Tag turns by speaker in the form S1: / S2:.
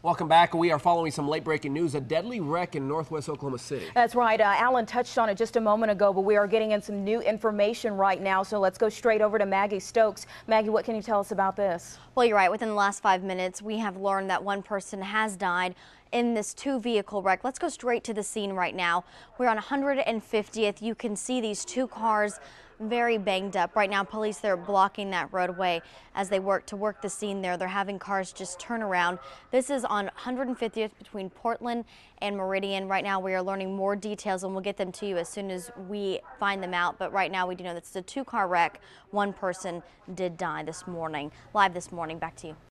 S1: Welcome back. We are following some late breaking news. A deadly wreck in northwest Oklahoma City.
S2: That's right. Alan touched on it just a moment ago, but we are getting in some new information right now. So let's go straight over to Maggie Stokes. Maggie, what can you tell us about this?
S3: Well, you're right. Within the last 5 minutes, we have learned that one person has died in this two-vehicle wreck. Let's go straight to the scene right now. We're on 150th. You can see these two cars very banged up. Right now, police, they're blocking that roadway as they work the scene there. They're having cars just turn around. This is on 150th between Portland and Meridian. Right now, we are learning more details, and we'll get them to you as soon as we find them out. But right now, we do know that it's a two-car wreck. One person did die this morning. Live this morning. Back to you.